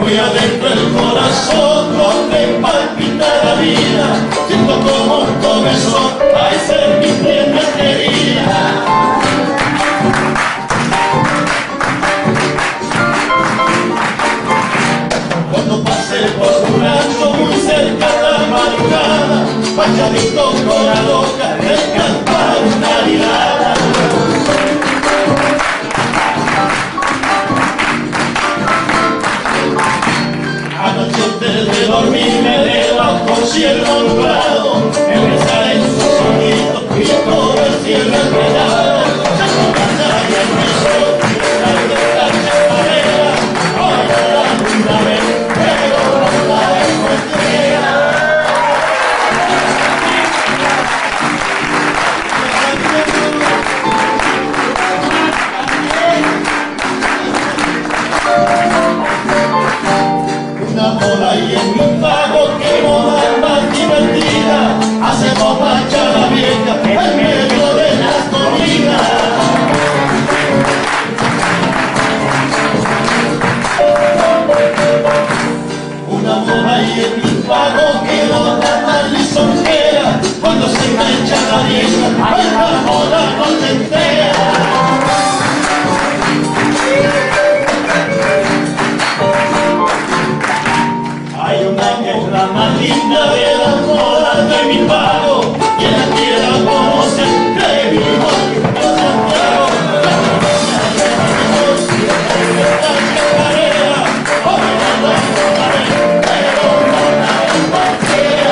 muy adentro del corazón donde palpita la vida, siento como un comezón, ay, ser mi prenda querida. Cuando pasé por un rancho muy cerca de la madrugada, pachadito con la loca de cantar una mirada. Anoche antes de dormir me levanto cielo nublado, empezar en sus sonidos y todo el cielo enredado. Ya no cantaría el piso, la libertad se parera, ahora la luna ve, pero no la encontré. Una moda y en mi pago que moda más divertida, hacemos marcha la vieja en medio de las comidas. Una moda y en mi pago que moda más lisonjera, cuando se engancha la vieja, baila moda noche entera. Hay una que es la más linda de las modas de mi pago, y en la tierra conocen que vivo en Santiago. La niña de mi negocio, la libertad que carrera, hoy no la encontraré, pero no la encontré.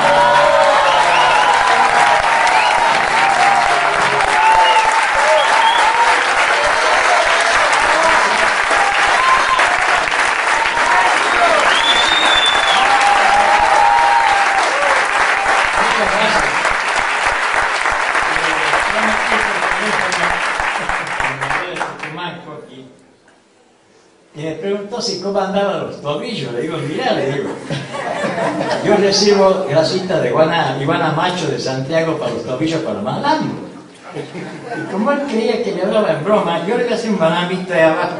Y me preguntó si cómo andaban los tobillos. Le digo, mira, le digo, yo recibo grasita de iguana macho de Santiago para los tobillos para malambo. Y como él creía que me hablaba en broma, yo le voy a hacer un banamito de abajo.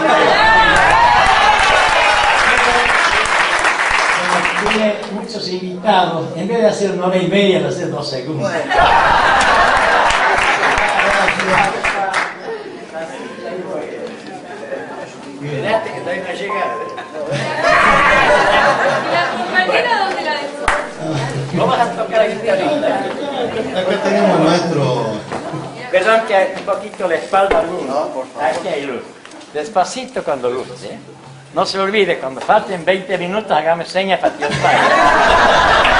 Como tiene muchos invitados, en vez de hacer 1 hora y media, le hace 2 segundos. Cuídate que todavía no ha llegado. ¿Y la compañera dónde la dejó? ¿No vas a tocar la guitarrita? Acá tenemos nuestro... Perdón que hay un poquito la espalda luz. No, por favor. Aquí hay luz. Despacito cuando luz, ¿eh? No se olvide, cuando falten 20 minutos, hágame señas para que os pague.